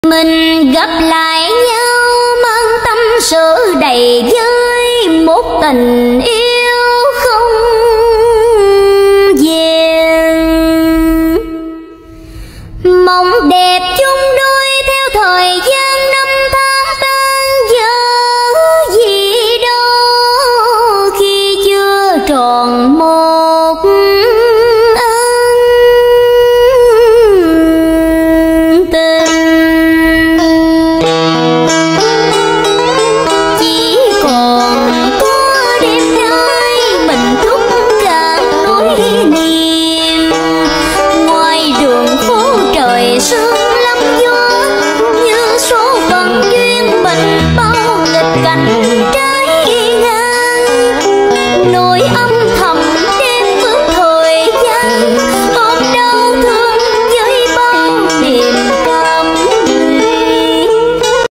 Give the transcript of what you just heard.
Mình gặp lại nhau mang tâm sự đầy vơi một tình yêu.